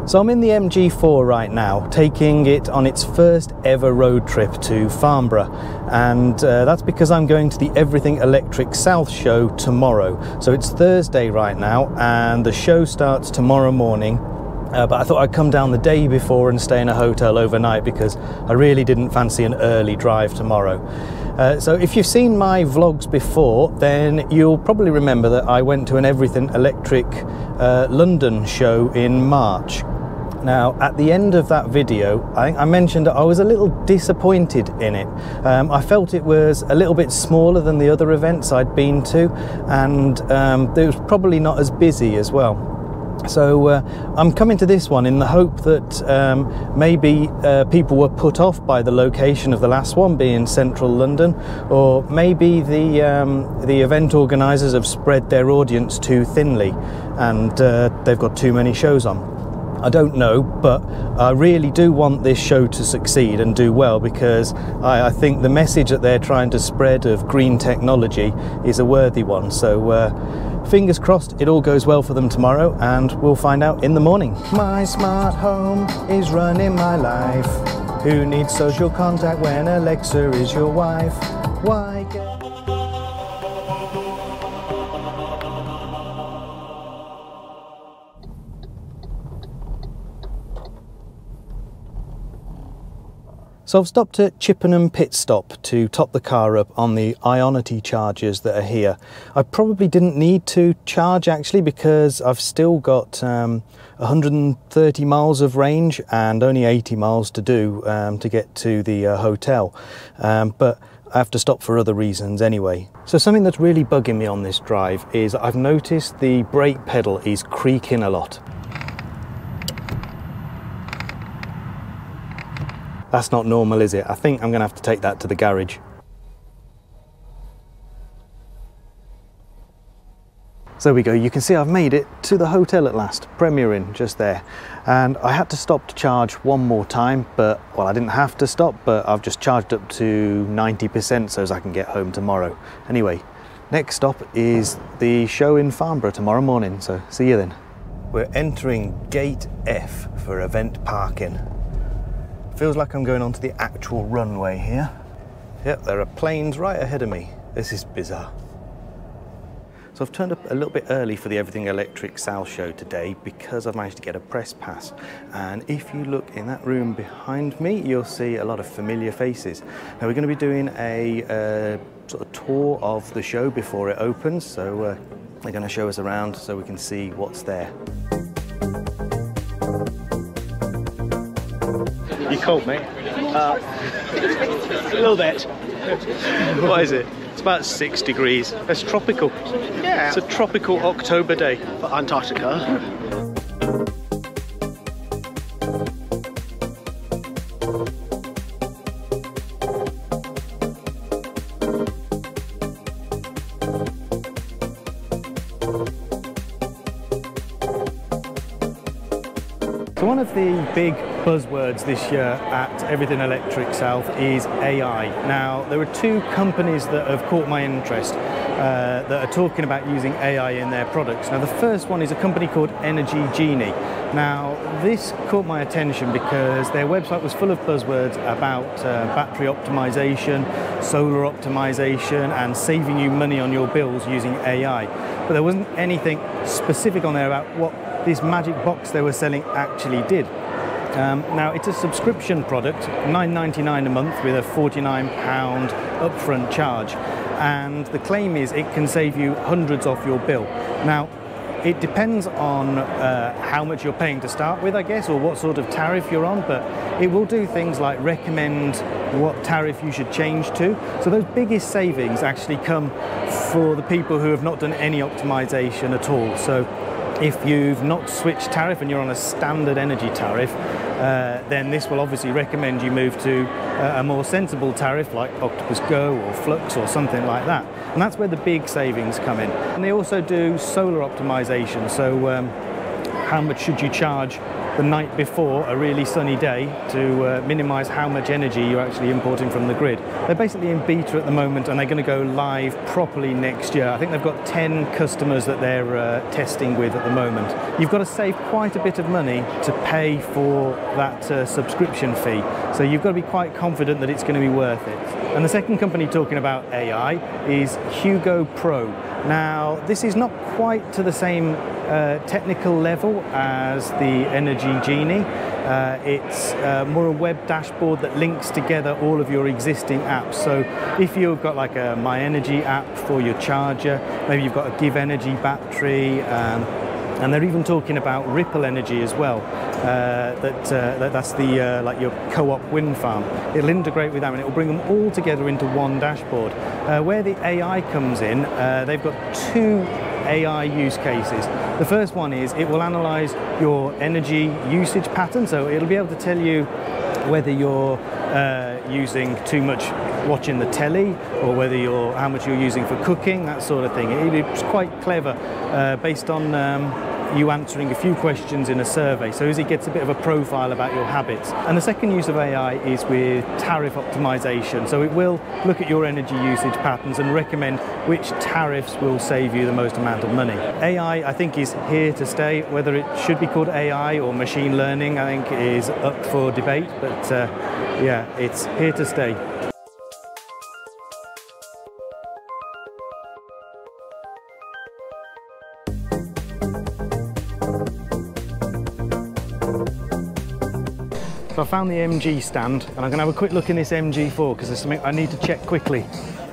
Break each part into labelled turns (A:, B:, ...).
A: So I'm in the MG4 right now, taking it on its first ever road trip to Farnborough, and that's because I'm going to the Everything Electric South show tomorrow. So it's Thursday right now and the show starts tomorrow morning, but I thought I'd come down the day before and stay in a hotel overnight because I really didn't fancy an early drive tomorrow. So if you've seen my vlogs before, then you'll probably remember that I went to an Everything Electric London show in March. Now, at the end of that video, I think I mentioned that I was a little disappointed in it. I felt it was a little bit smaller than the other events I'd been to, and it was probably not as busy as well. So I'm coming to this one in the hope that maybe people were put off by the location of the last one being central London, or maybe the event organisers have spread their audience too thinly and they've got too many shows on. I don't know, but I really do want this show to succeed and do well, because I think the message that they're trying to spread of green technology is a worthy one. So fingers crossed it all goes well for them tomorrow, and we'll find out in the morning. My smart home is running my life. Who needs social contact when Alexa is your wife? Why get... So I've stopped at Chippenham Pit Stop to top the car up on the Ionity chargers that are here. I probably didn't need to charge actually, because I've still got 130 miles of range and only 80 miles to do to get to the hotel. But I have to stop for other reasons anyway. So something that's really bugging me on this drive is I've noticed the brake pedal is creaking a lot. That's not normal, is it? I think I'm going to have to take that to the garage. So there we go, you can see I've made it to the hotel at last, Premier Inn, just there. And I had to stop to charge one more time, but, well, I didn't have to stop, but I've just charged up to 90% so as I can get home tomorrow. Anyway, next stop is the show in Farnborough tomorrow morning, so see you then. We're entering Gate F for event parking. Feels like I'm going onto the actual runway here. Yep, there are planes right ahead of me. This is bizarre. So I've turned up a little bit early for the Everything Electric South show today because I've managed to get a press pass. And if you look in that room behind me, you'll see a lot of familiar faces. Now we're going to be doing a sort of tour of the show before it opens. So they're going to show us around so we can see what's there. You cold, mate? A little bit. What is it? It's about 6 degrees. It's tropical. Yeah. It's a tropical October day.
B: For Antarctica.
A: So one of the big buzzwords this year at Everything Electric South is AI. Now, there are two companies that have caught my interest that are talking about using AI in their products. Now, the first one is a company called Energy Genie. Now, this caught my attention because their website was full of buzzwords about battery optimization, solar optimization, and saving you money on your bills using AI. But there wasn't anything specific on there about what this magic box they were selling actually did. Now, it's a subscription product, £9.99 a month with a £49 upfront charge, and the claim is it can save you hundreds off your bill. Now, it depends on how much you're paying to start with, I guess, or what sort of tariff you're on, but it will do things like recommend what tariff you should change to. So those biggest savings actually come for the people who have not done any optimization at all. So if you've not switched tariff and you're on a standard energy tariff, then this will obviously recommend you move to a more sensible tariff like Octopus Go or Flux or something like that. And that's where the big savings come in. And they also do solar optimization. So how much should you charge the night before a really sunny day to minimise how much energy you're actually importing from the grid. They're basically in beta at the moment, and they're going to go live properly next year. I think they've got 10 customers that they're testing with at the moment. You've got to save quite a bit of money to pay for that subscription fee, so you've got to be quite confident that it's going to be worth it. And the second company talking about AI is Hugo Pro. Now, this is not quite to the same technical level as the Energy Genie. It's more a web dashboard that links together all of your existing apps. So if you've got like a My Energy app for your charger, maybe you've got a Give Energy battery, and they're even talking about Ripple Energy as well. That's the like your co-op wind farm. It'll integrate with that, and it will bring them all together into one dashboard. Where the AI comes in, they've got two AI use cases. The first one is it will analyze your energy usage pattern, so it'll be able to tell you whether you're using too much watching the telly, or whether how much you're using for cooking, that sort of thing. It's quite clever, based on you answering a few questions in a survey, so as it gets a bit of a profile about your habits. And the second use of AI is with tariff optimization, so it will look at your energy usage patterns and recommend which tariffs will save you the most amount of money. AI, I think, is here to stay. Whether it should be called AI or machine learning, I think, is up for debate, but yeah, it's here to stay. So I found the MG stand, and I'm going to have a quick look in this MG4 because there's something I need to check quickly.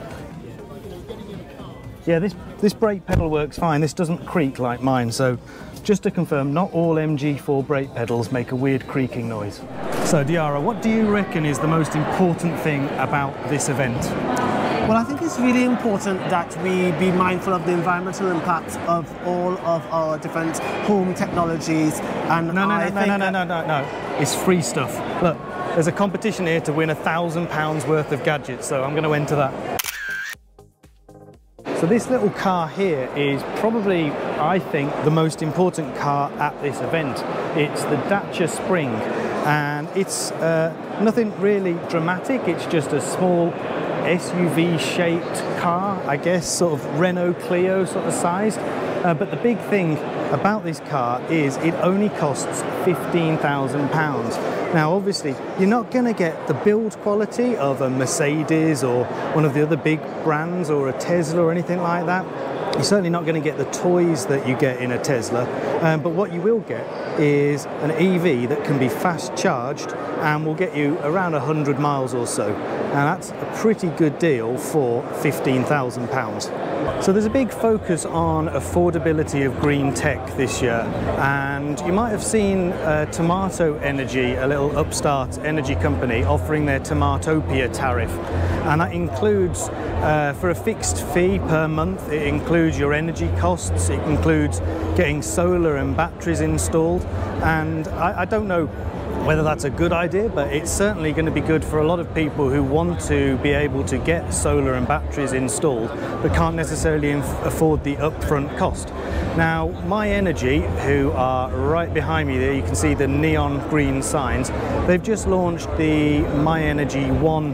A: Yeah, this brake pedal works fine. This doesn't creak like mine, so just to confirm, not all MG4 brake pedals make a weird creaking noise. So Diara, what do you reckon is the most important thing about this event?
B: Well, I think it's really important that we be mindful of the environmental impact of all of our different home technologies. And
A: No. It's free stuff. Look, there's a competition here to win £1,000 worth of gadgets, so I'm going to enter that. So this little car here is probably, I think, the most important car at this event. It's the Dacia Spring, and it's nothing really dramatic. It's just a small SUV-shaped car, I guess, sort of Renault Clio sort of size. But the big thing about this car is it only costs £15,000. Now, obviously, you're not going to get the build quality of a Mercedes or one of the other big brands, or a Tesla or anything like that. You're certainly not going to get the toys that you get in a Tesla, but what you will get is an EV that can be fast charged and will get you around 100 miles or so. Now that's a pretty good deal for £15,000. So there's a big focus on affordability of green tech this year, and you might have seen Tomato Energy, a little upstart energy company, offering their Tomatopia tariff, and that includes for a fixed fee per month, it includes your energy costs, it includes getting solar and batteries installed, and I don't know whether that's a good idea, but it's certainly going to be good for a lot of people who want to be able to get solar and batteries installed but can't necessarily afford the upfront cost. Now, My Energy, who are right behind me there, you can see the neon green signs, they've just launched the My Energy One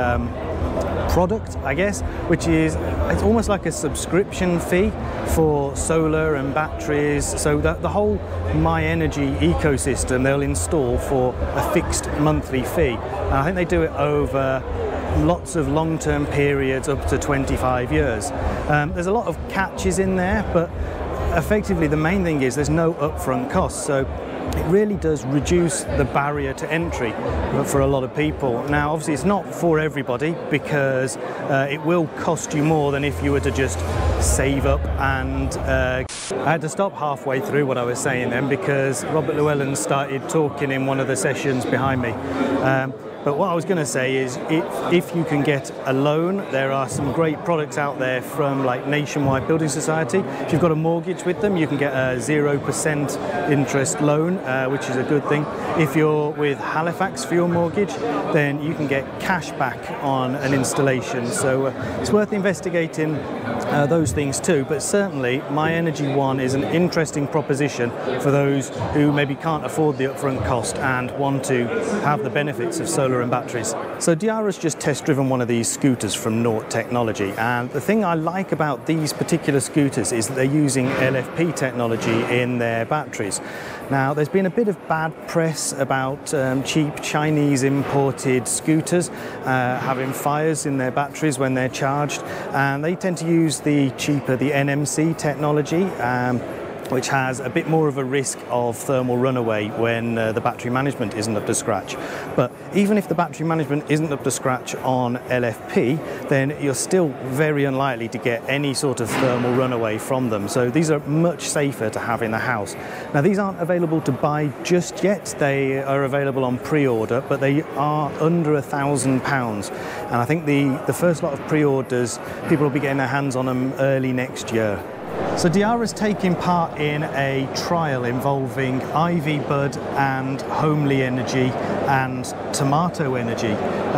A: product, I guess, which is, it's almost like a subscription fee for solar and batteries, so that the whole My Energy ecosystem they'll install for a fixed monthly fee. And I think they do it over lots of long-term periods, up to 25 years. There's a lot of catches in there, but effectively the main thing is there's no upfront cost, so it really does reduce the barrier to entry for a lot of people. Now, obviously, it's not for everybody, because it will cost you more than if you were to just save up. And I had to stop halfway through what I was saying then, because Robert Llewellyn started talking in one of the sessions behind me. But what I was going to say is, if you can get a loan, there are some great products out there from like Nationwide Building Society. If you've got a mortgage with them, you can get a 0% interest loan, which is a good thing. If you're with Halifax for your mortgage, then you can get cash back on an installation. So it's worth investigating those things too, but certainly My Energy One is an interesting proposition for those who maybe can't afford the upfront cost and want to have the benefits of solar and batteries. So Diara's just test driven one of these scooters from Naught Technology, and the thing I like about these particular scooters is that they're using LFP technology in their batteries. Now, there's been a bit of bad press about cheap Chinese imported scooters having fires in their batteries when they're charged, and they tend to use the NMC technology, which has a bit more of a risk of thermal runaway when the battery management isn't up to scratch. But even if the battery management isn't up to scratch on LFP, then you're still very unlikely to get any sort of thermal runaway from them. So these are much safer to have in the house. Now, these aren't available to buy just yet. They are available on pre-order, but they are under £1,000. And I think the first lot of pre-orders, people will be getting their hands on them early next year. So Diara's taking part in a trial involving Ivy Bud and Homely Energy and Tomato Energy.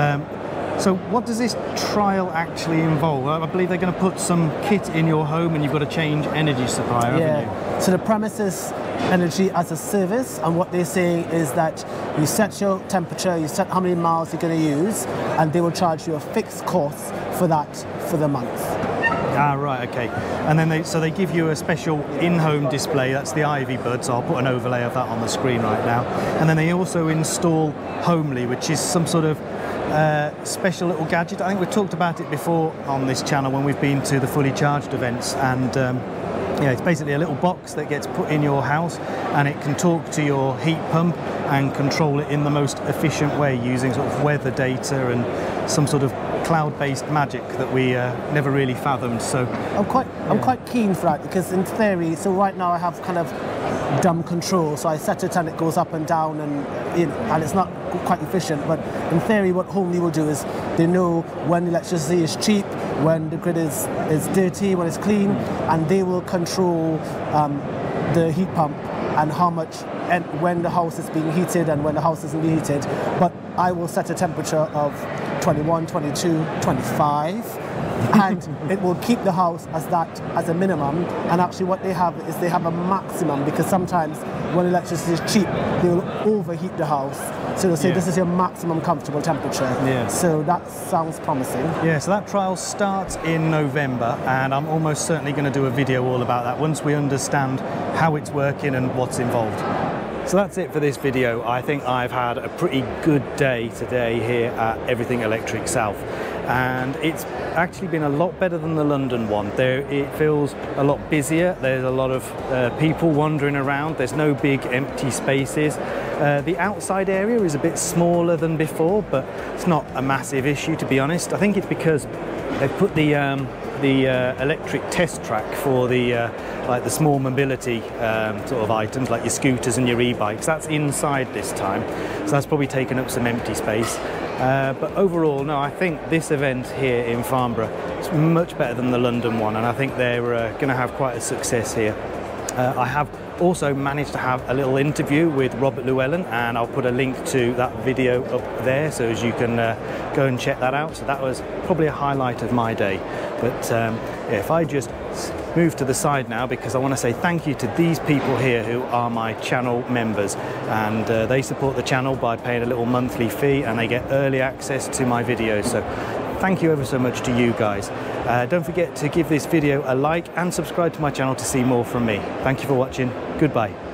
A: So what does this trial actually involve? I believe they're going to put some kit in your home and you've got to change energy supplier, haven't you?
B: So the premise is energy as a service, and what they're saying is that you set your temperature, you set how many miles you're going to use, and they will charge you a fixed cost for that for the month.
A: Ah, right, okay. And then they give you a special in-home display. That's the Ivy Bud, so I'll put an overlay of that on the screen right now. And then they also install Homely, which is some sort of special little gadget. I think we've talked about it before on this channel when we've been to the fully charged events, and yeah, it's basically a little box that gets put in your house, and it can talk to your heat pump and control it in the most efficient way using sort of weather data and some sort of cloud-based magic that we never really fathomed. So
B: I'm quite keen for that, because in theory, so right now I have kind of dumb control, so I set it and it goes up and down, and and it's not quite efficient. But in theory, what Homely will do is they know when electricity is cheap, when the grid is dirty, when it's clean, and they will control the heat pump and how much, and when the house is being heated and when the house isn't being heated. But I will set a temperature of 21, 22, 25, and it will keep the house as a minimum. And actually what they have is they have a maximum, because sometimes when electricity is cheap, they will overheat the house. So they'll say, this is your maximum comfortable temperature. Yeah. So that sounds promising. Yeah, so that trial starts in November, and I'm almost certainly going to do a video all about that once we understand how it's working and what's involved. So that's it for this video. I think I've had a pretty good day today here at Everything Electric South, and it's actually been a lot better than the London one. It feels a lot busier. There's a lot of people wandering around. There's no big empty spaces. The outside area is a bit smaller than before, but it's not a massive issue, to be honest. I think it's because they've put the electric test track for the like the small mobility sort of items, like your scooters and your e-bikes. That's inside this time, so that's probably taken up some empty space. But overall, no, I think this event here in Farnborough is much better than the London one, and I think they're going to have quite a success here. I have also managed to have a little interview with Robert Llewellyn, and I'll put a link to that video up there so as you can go and check that out. So that was probably a highlight of my day. But yeah, if I just move to the side now, because I want to say thank you to these people here who are my channel members, and they support the channel by paying a little monthly fee, and they get early access to my videos. So thank you ever so much to you guys. Don't forget to give this video a like and subscribe to my channel to see more from me. Thank you for watching. Goodbye.